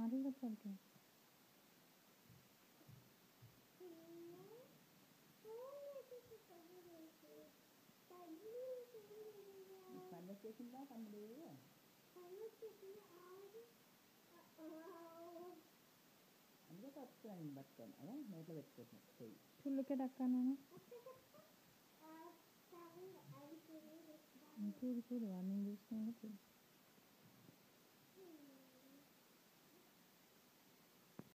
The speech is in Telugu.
మాటలు చెప్పాలి పండుగ చేసిందా తమ్ముడు అందుకే తప్పుతున్నాను పట్టుకొని అదే నోట్లో పెట్టుకుంటున్నాను చెయ్యి చుళ్ళుకే దక్కాను చూడు చూడు వాడిని చూస్తున్నాను చూడు